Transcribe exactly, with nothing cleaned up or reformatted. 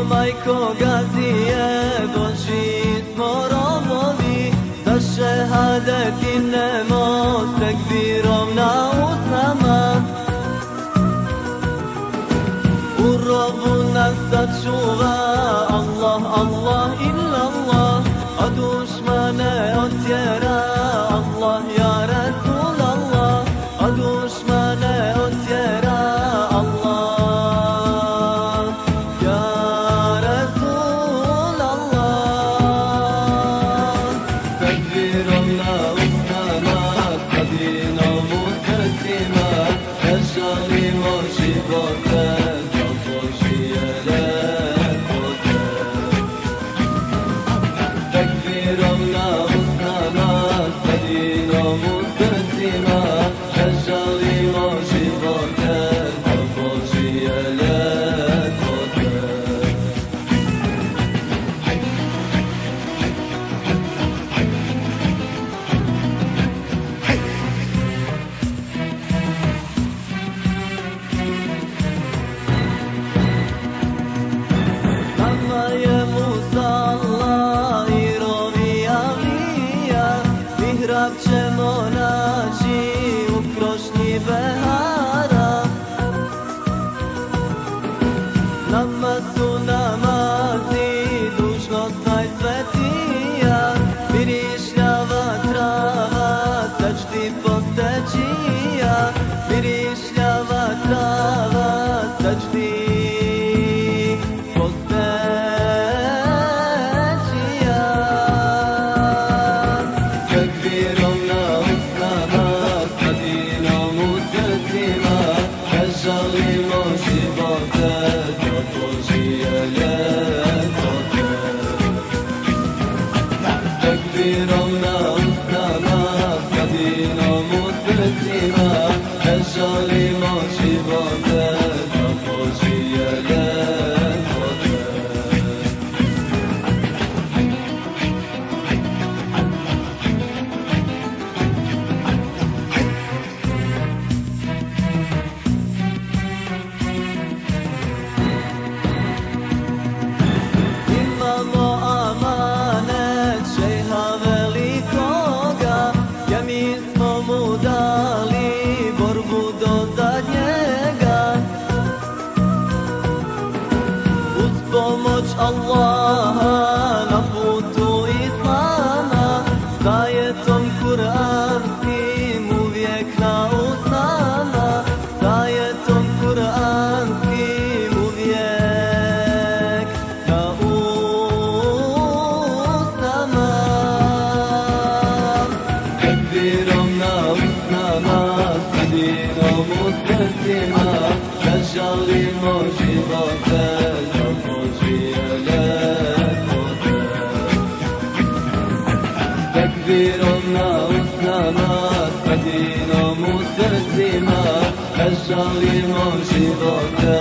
majko Gazije, Božji smo robovi, za šehadet ginemo s tekbirom na usnama. U robu nas sačuva Allah, Allah, illallah, a dušmane otjera Allah, ja Rasulallah, a dušmane otjera Allah, ja Rasulallah. Tekbirom na usnama, Madinom u srcima, ne žalimo živote za Božije ljepote. Tekbirom na usnama, Madinom u srcima, ne žalimo živote za Božije ljepote. Nama je musalla i rovi avlija, mihrab ćemo naći u krošnji behara. Nama su namazi dužnost najsvetija, mirišljava trava sačti postečija, mirišljava trava sačti postečija. Tekbirom na usnama, Madinom u srcima, ne žalimo živote za Božije ljepote. Tekbirom na usnama, Madinom u srcima, ne žalimo živote za Božije ljepote. Imamo amanet šejha velikoga, ja mi smo mu dali borbu do zadnjega. Uz pomoć Allaha na putu Islama, s ajetom kuranskim uvijek na usnama, s ajetom kuranskim uvijek na usnama. Tekbirom na usnama, Madinom u srcima, ne žalimo živote za Božije ljepote. Tekbirom na usnama, Madinom u srcima, ne žalimo živote